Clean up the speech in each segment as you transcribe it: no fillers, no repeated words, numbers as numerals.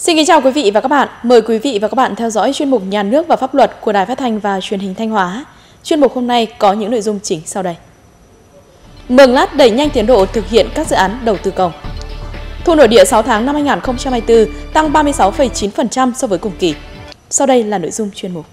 Xin kính chào quý vị và các bạn. Mời quý vị và các bạn theo dõi chuyên mục Nhà nước và pháp luật của Đài Phát thanh và Truyền hình Thanh Hóa. Chuyên mục hôm nay có những nội dung chính sau đây. Mường Lát đẩy nhanh tiến độ thực hiện các dự án đầu tư công. Thu nội địa 6 tháng năm 2024 tăng 36,9% so với cùng kỳ. Sau đây là nội dung chuyên mục.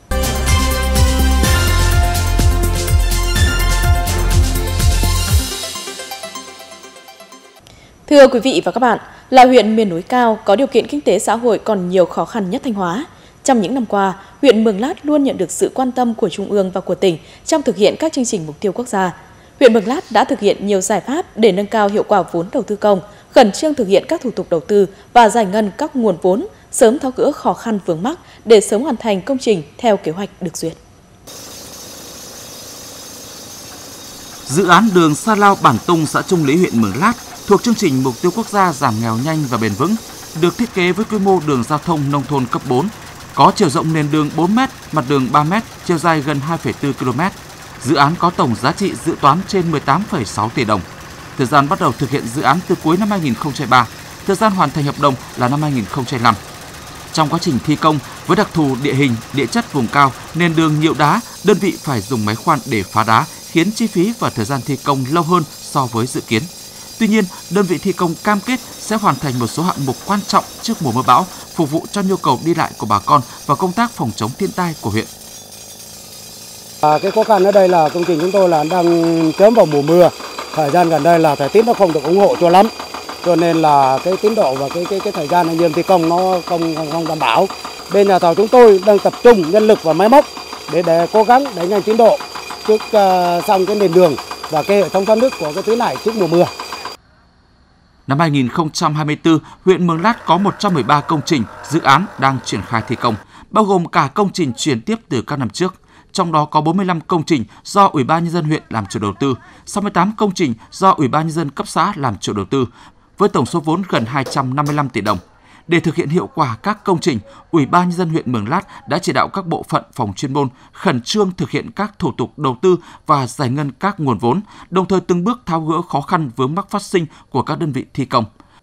Thưa quý vị và các bạn, là huyện miền núi cao có điều kiện kinh tế xã hội còn nhiều khó khăn nhất Thanh Hóa. Trong những năm qua, huyện Mường Lát luôn nhận được sự quan tâm của Trung ương và của tỉnh trong thực hiện các chương trình mục tiêu quốc gia. Huyện Mường Lát đã thực hiện nhiều giải pháp để nâng cao hiệu quả vốn đầu tư công, khẩn trương thực hiện các thủ tục đầu tư và giải ngân các nguồn vốn, sớm tháo gỡ khó khăn vướng mắc để sớm hoàn thành công trình theo kế hoạch được duyệt. Dự án đường Sa Lao Bản Tung, xã Trung Lý, huyện Mường Lát thuộc chương trình mục tiêu quốc gia giảm nghèo nhanh và bền vững, được thiết kế với quy mô đường giao thông nông thôn cấp 4, có chiều rộng nền đường 4 m, mặt đường 3 m, chiều dài gần 2,4 km. Dự án có tổng giá trị dự toán trên 18,6 tỷ đồng. Thời gian bắt đầu thực hiện dự án từ cuối năm 2003, thời gian hoàn thành hợp đồng là năm 2005. Trong quá trình thi công, với đặc thù địa hình, địa chất vùng cao, nền đường nhiều đá, đơn vị phải dùng máy khoan để phá đá, khiến chi phí và thời gian thi công lâu hơn so với dự kiến. Tuy nhiên, đơn vị thi công cam kết sẽ hoàn thành một số hạng mục quan trọng trước mùa mưa bão, phục vụ cho nhu cầu đi lại của bà con và công tác phòng chống thiên tai của huyện. Cái khó khăn ở đây là công trình chúng tôi là đang chớm vào mùa mưa. Thời gian gần đây là thời tiết nó không được ủng hộ cho lắm, cho nên là cái tiến độ và cái thời gian anh em thi công nó không đảm bảo. Bên nhà thầu chúng tôi đang tập trung nhân lực và máy móc để cố gắng đẩy nhanh tiến độ trước xong cái nền đường và cái hệ thống thoát nước của cái tuyến này trước mùa mưa. Năm 2024, huyện Mường Lát có 113 công trình, dự án đang triển khai thi công, bao gồm cả công trình chuyển tiếp từ các năm trước. Trong đó có 45 công trình do Ủy ban Nhân dân huyện làm chủ đầu tư, 68 công trình do Ủy ban Nhân dân cấp xã làm chủ đầu tư, với tổng số vốn gần 255 tỷ đồng. Để thực hiện hiệu quả các công trình, Ủy ban Nhân dân huyện Mường Lát đã chỉ đạo các bộ phận phòng chuyên môn khẩn trương thực hiện các thủ tục đầu tư và giải ngân các nguồn vốn, đồng thời từng bước tháo gỡ khó khăn vướng mắc phát sinh của các đơn vị thi công.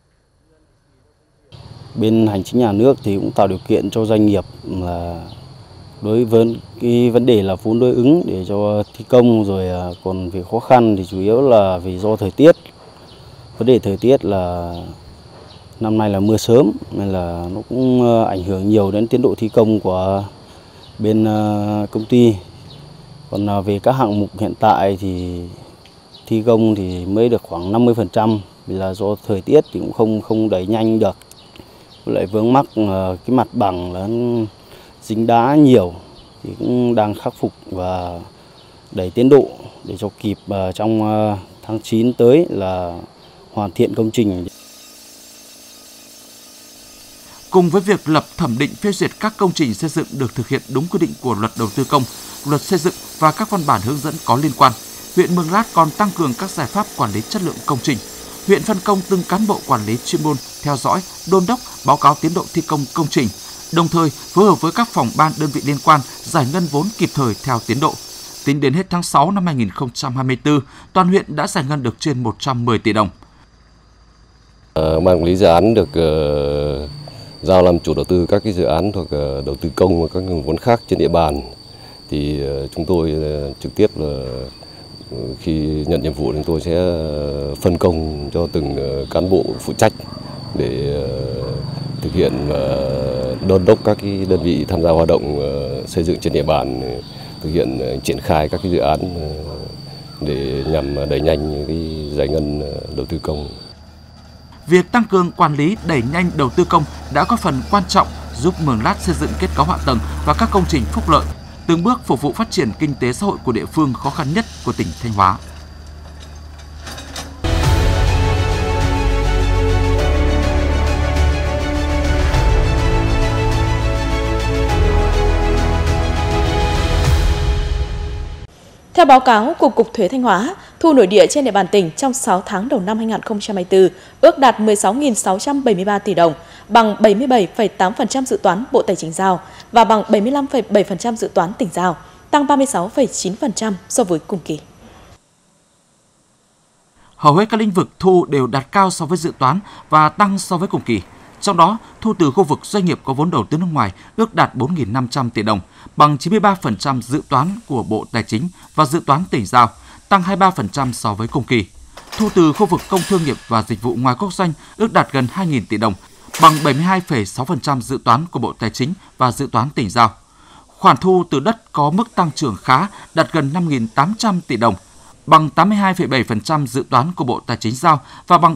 Bên hành chính nhà nước thì cũng tạo điều kiện cho doanh nghiệp là đối với cái vấn đề là vốn đối ứng để cho thi công, rồi còn về khó khăn thì chủ yếu là vì do thời tiết. Vấn đề thời tiết là năm nay là mưa sớm nên là nó cũng ảnh hưởng nhiều đến tiến độ thi công của bên công ty. Còn về các hạng mục hiện tại thì thi công thì mới được khoảng 50%, vì là do thời tiết thì cũng không đẩy nhanh được. Với lại vướng mắc cái mặt bằng là dính đá nhiều thì cũng đang khắc phục và đẩy tiến độ để cho kịp trong tháng 9 tới là hoàn thiện công trình. Cùng với việc lập thẩm định phê duyệt các công trình xây dựng được thực hiện đúng quy định của Luật Đầu tư công, Luật Xây dựng và các văn bản hướng dẫn có liên quan, huyện Mường Lát còn tăng cường các giải pháp quản lý chất lượng công trình. Huyện phân công từng cán bộ quản lý chuyên môn theo dõi, đôn đốc, báo cáo tiến độ thi công công trình, đồng thời phối hợp với các phòng ban đơn vị liên quan giải ngân vốn kịp thời theo tiến độ. Tính đến hết tháng 6 năm 2024, toàn huyện đã giải ngân được trên 110 tỷ đồng. Ban quản lý dự án được giao làm chủ đầu tư các cái dự án thuộc đầu tư công và các nguồn vốn khác trên địa bàn. Thì chúng tôi trực tiếp là khi nhận nhiệm vụ chúng tôi sẽ phân công cho từng cán bộ phụ trách để thực hiện và đôn đốc các cái đơn vị tham gia hoạt động xây dựng trên địa bàn, thực hiện triển khai các cái dự án để nhằm đẩy nhanh cái giải ngân đầu tư công. Việc tăng cường quản lý đẩy nhanh đầu tư công đã có phần quan trọng giúp Mường Lát xây dựng kết cấu hạ tầng và các công trình phúc lợi, từng bước phục vụ phát triển kinh tế xã hội của địa phương khó khăn nhất của tỉnh Thanh Hóa. Theo báo cáo của Cục Thuế Thanh Hóa, thu nội địa trên địa bàn tỉnh trong 6 tháng đầu năm 2024 ước đạt 16.673 tỷ đồng, bằng 77,8% dự toán Bộ Tài chính giao và bằng 75,7% dự toán tỉnh giao, tăng 36,9% so với cùng kỳ. Hầu hết các lĩnh vực thu đều đạt cao so với dự toán và tăng so với cùng kỳ. Trong đó, thu từ khu vực doanh nghiệp có vốn đầu tư nước ngoài ước đạt 4.500 tỷ đồng, bằng 93% dự toán của Bộ Tài chính và dự toán tỉnh giao, tăng 23% so với cùng kỳ. Thu từ khu vực công thương nghiệp và dịch vụ ngoài quốc doanh ước đạt gần 2.000 tỷ đồng, bằng 72,6% dự toán của Bộ Tài chính và dự toán tỉnh giao. Khoản thu từ đất có mức tăng trưởng khá, đạt gần 5.800 tỷ đồng, bằng 82,7% dự toán của Bộ Tài chính giao và bằng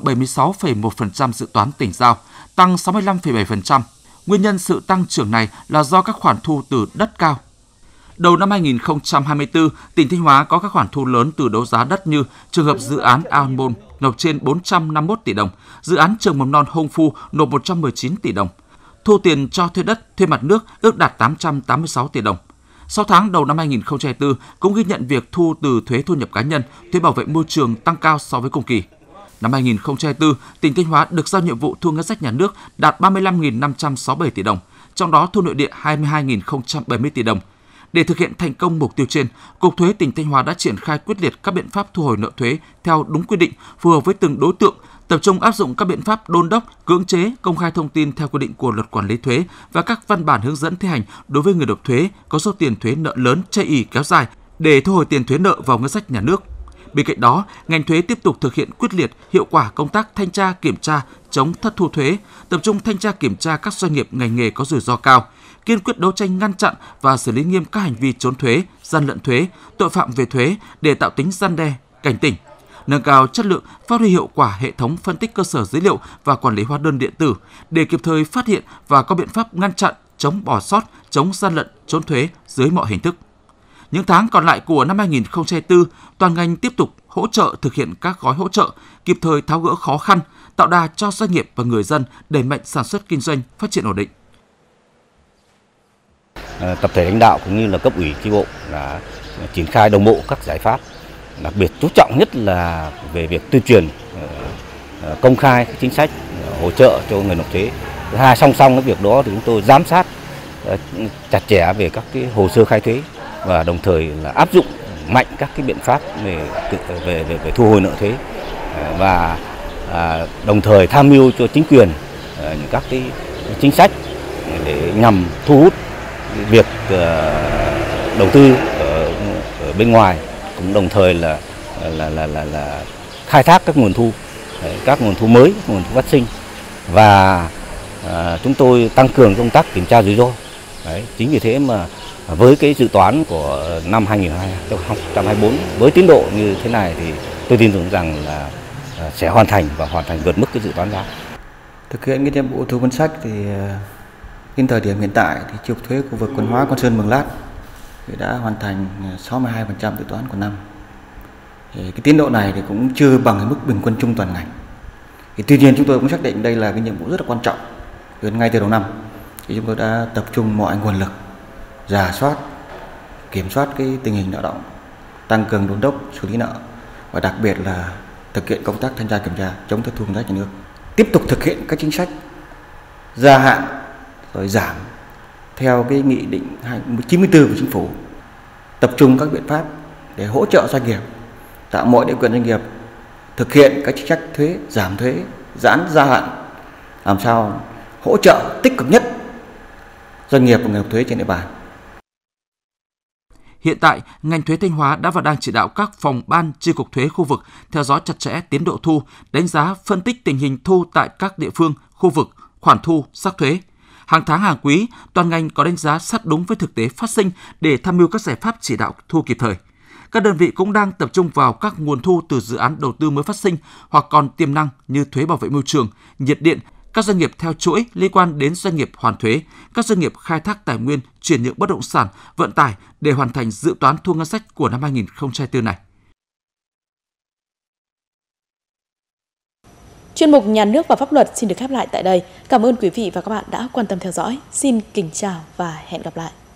76,1% dự toán tỉnh giao, tăng 65,7%. Nguyên nhân sự tăng trưởng này là do các khoản thu từ đất cao. Đầu năm 2024, tỉnh Thanh Hóa có các khoản thu lớn từ đấu giá đất như trường hợp dự án Almond nộp trên 451 tỷ đồng, dự án trường mầm non Hông Phu nộp 119 tỷ đồng. Thu tiền cho thuê đất, thuê mặt nước ước đạt 886 tỷ đồng. 6 tháng đầu năm 2024 cũng ghi nhận việc thu từ thuế thu nhập cá nhân, thuế bảo vệ môi trường tăng cao so với cùng kỳ. Năm 2024, tỉnh Thanh Hóa được giao nhiệm vụ thu ngân sách nhà nước đạt 35.567 tỷ đồng, trong đó thu nội địa 22.070 tỷ đồng. Để thực hiện thành công mục tiêu trên, Cục Thuế tỉnh Thanh Hóa đã triển khai quyết liệt các biện pháp thu hồi nợ thuế theo đúng quy định, phù hợp với từng đối tượng, tập trung áp dụng các biện pháp đôn đốc, cưỡng chế, công khai thông tin theo quy định của Luật Quản lý thuế và các văn bản hướng dẫn thi hành đối với người nộp thuế có số tiền thuế nợ lớn chây ỳ kéo dài để thu hồi tiền thuế nợ vào ngân sách nhà nước. Bên cạnh đó, ngành thuế tiếp tục thực hiện quyết liệt, hiệu quả công tác thanh tra, kiểm tra, chống thất thu thuế, tập trung thanh tra kiểm tra các doanh nghiệp ngành nghề có rủi ro cao, kiên quyết đấu tranh ngăn chặn và xử lý nghiêm các hành vi trốn thuế, gian lận thuế, tội phạm về thuế để tạo tính răn đe, cảnh tỉnh, nâng cao chất lượng, phát huy hiệu quả hệ thống phân tích cơ sở dữ liệu và quản lý hóa đơn điện tử để kịp thời phát hiện và có biện pháp ngăn chặn, chống bỏ sót, chống gian lận, trốn thuế dưới mọi hình thức. Những tháng còn lại của năm 2024, toàn ngành tiếp tục hỗ trợ thực hiện các gói hỗ trợ, kịp thời tháo gỡ khó khăn, tạo đà cho doanh nghiệp và người dân đẩy mạnh sản xuất kinh doanh, phát triển ổn định. Tập thể lãnh đạo cũng như là cấp ủy chi bộ đã triển khai đồng bộ các giải pháp, đặc biệt chú trọng nhất là về việc tuyên truyền công khai các chính sách hỗ trợ cho người nộp thuế. Thứ hai, song song với việc đó thì chúng tôi giám sát chặt chẽ về các cái hồ sơ khai thuế và đồng thời là áp dụng mạnh các cái biện pháp về thu hồi nợ thuế và đồng thời tham mưu cho chính quyền những các cái chính sách để nhằm thu hút việc đầu tư ở bên ngoài, cũng đồng thời là khai thác các nguồn thu mới, nguồn thu phát sinh và chúng tôi tăng cường công tác kiểm tra rủi ro. Chính vì thế mà với cái dự toán của năm 2024 với tiến độ như thế này thì tôi tin tưởng rằng là sẽ hoàn thành và hoàn thành vượt mức cái dự toán ra. Thực hiện cái nhiệm vụ thu ngân sách thì đến thời điểm hiện tại thì chi cục thuế khu vực Quan Hóa, Quan Sơn, Mường Lát thì đã hoàn thành 62% dự toán của năm. Thì cái tiến độ này thì cũng chưa bằng cái mức bình quân chung toàn ngành. Thì tuy nhiên chúng tôi cũng xác định đây là cái nhiệm vụ rất là quan trọng. Ngay từ đầu năm thì chúng tôi đã tập trung mọi nguồn lực rà soát, kiểm soát cái tình hình nợ động, tăng cường đôn đốc xử lý nợ và đặc biệt là thực hiện công tác thanh tra kiểm tra chống thất thu ngân sách nhà nước. Tiếp tục thực hiện các chính sách gia hạn rồi giảm theo cái nghị định 94 của Chính phủ, tập trung các biện pháp để hỗ trợ doanh nghiệp, tạo mọi điều kiện doanh nghiệp thực hiện các chính sách thuế, giảm thuế, giãn gia hạn, làm sao hỗ trợ tích cực nhất doanh nghiệp và người nộp thuế trên địa bàn. Hiện tại, ngành thuế Thanh Hóa đã và đang chỉ đạo các phòng ban chi cục thuế khu vực theo dõi chặt chẽ tiến độ thu, đánh giá, phân tích tình hình thu tại các địa phương, khu vực, khoản thu, sắc thuế. Hàng tháng hàng quý, toàn ngành có đánh giá sát đúng với thực tế phát sinh để tham mưu các giải pháp chỉ đạo thu kịp thời. Các đơn vị cũng đang tập trung vào các nguồn thu từ dự án đầu tư mới phát sinh hoặc còn tiềm năng như thuế bảo vệ môi trường, nhiệt điện, các doanh nghiệp theo chuỗi liên quan đến doanh nghiệp hoàn thuế, các doanh nghiệp khai thác tài nguyên, chuyển nhượng bất động sản, vận tải để hoàn thành dự toán thu ngân sách của năm 2024 này. Chuyên mục Nhà nước và pháp luật xin được khép lại tại đây. Cảm ơn quý vị và các bạn đã quan tâm theo dõi. Xin kính chào và hẹn gặp lại.